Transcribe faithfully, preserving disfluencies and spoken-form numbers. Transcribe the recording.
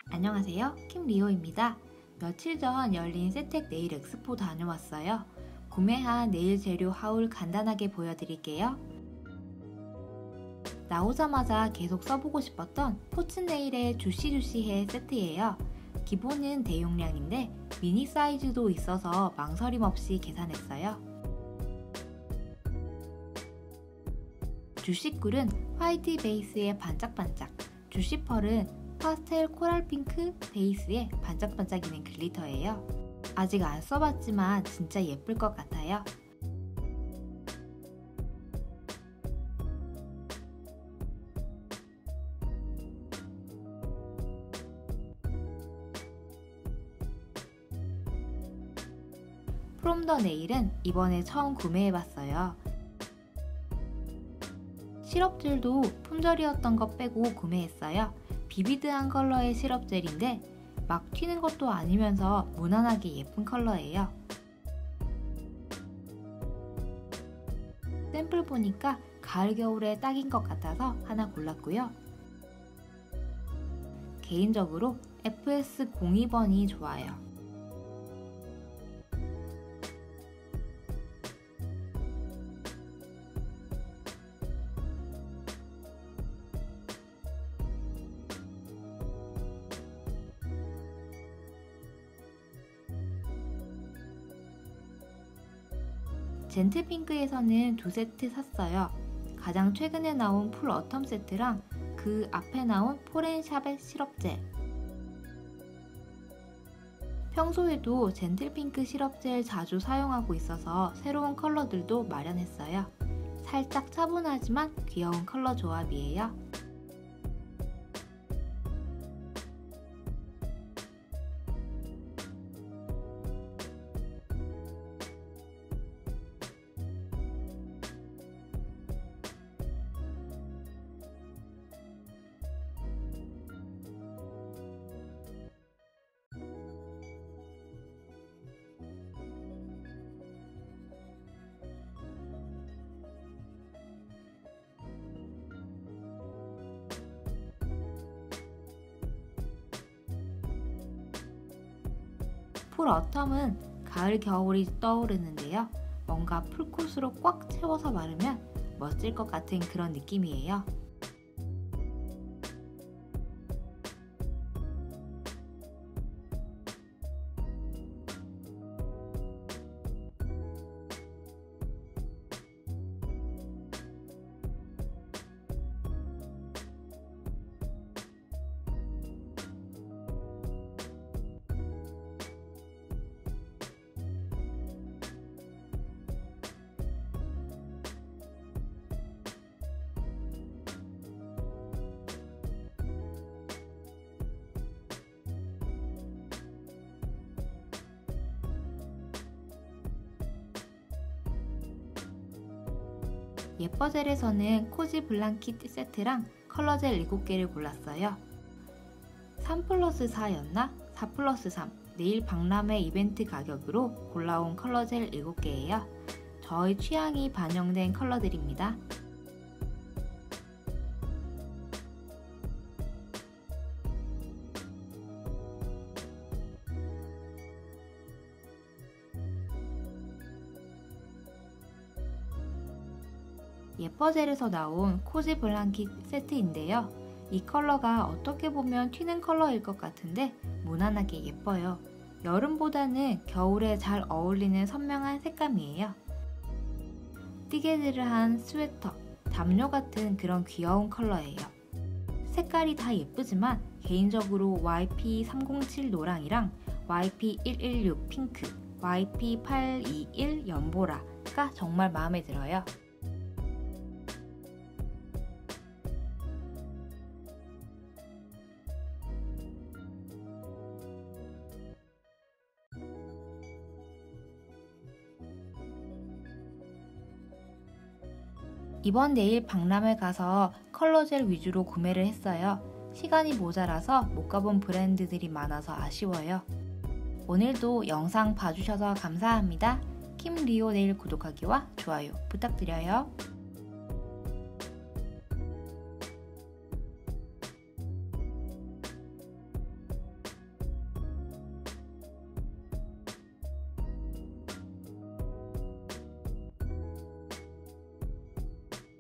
안녕하세요, 킴리오입니다. 며칠 전 열린 세텍 네일 엑스포 다녀왔어요. 구매한 네일 재료 하울 간단하게 보여드릴게요. 나오자마자 계속 써보고 싶었던 포츠네일의 주시주시해 세트예요. 기본은 대용량인데 미니 사이즈도 있어서 망설임 없이 계산했어요. 주시꿀은 화이트 베이스에 반짝반짝, 주시펄은 파스텔 코랄 핑크 베이스에 반짝반짝이는 글리터예요. 아직 안 써봤지만 진짜 예쁠 것 같아요. 프롬 더 네일은 이번에 처음 구매해봤어요. 시럽젤도 품절이었던 거 빼고 구매했어요. 비비드한 컬러의 시럽젤인데 막 튀는 것도 아니면서 무난하게 예쁜 컬러예요. 샘플 보니까 가을 겨울에 딱인 것 같아서 하나 골랐고요. 개인적으로 에프에스 공이 번이 좋아요. 젠틀핑크에서는 두 세트 샀어요. 가장 최근에 나온 풀 어텀 세트랑 그 앞에 나온 포렌샤벳 시럽젤. 평소에도 젠틀핑크 시럽젤 자주 사용하고 있어서 새로운 컬러들도 마련했어요. 살짝 차분하지만 귀여운 컬러 조합이에요. 풀 어텀은 가을 겨울이 떠오르는데요. 뭔가 풀코스로 꽉 채워서 바르면 멋질 것 같은 그런 느낌이에요. 예뻐젤에서는 코지 블랑킷 세트랑 컬러젤 일곱 개를 골랐어요. 삼 플러스 사였나? 사 플러스 삼 네일 박람회 이벤트 가격으로 골라온 컬러젤 일곱 개예요. 저의 취향이 반영된 컬러들입니다. 예뻐젤에서 나온 코지 블랑킷 세트인데요. 이 컬러가 어떻게 보면 튀는 컬러일 것 같은데 무난하게 예뻐요. 여름보다는 겨울에 잘 어울리는 선명한 색감이에요. 띠개질을 스웨터, 담요 같은 그런 귀여운 컬러예요. 색깔이 다 예쁘지만 개인적으로 와이피 삼공칠 노랑이랑 와이피 일일육 핑크, 와이피 팔이일 연보라가 정말 마음에 들어요. 이번 네일 박람회 가서 컬러젤 위주로 구매를 했어요. 시간이 모자라서 못 가본 브랜드들이 많아서 아쉬워요. 오늘도 영상 봐주셔서 감사합니다. 킴리오 네일 구독하기와 좋아요 부탁드려요.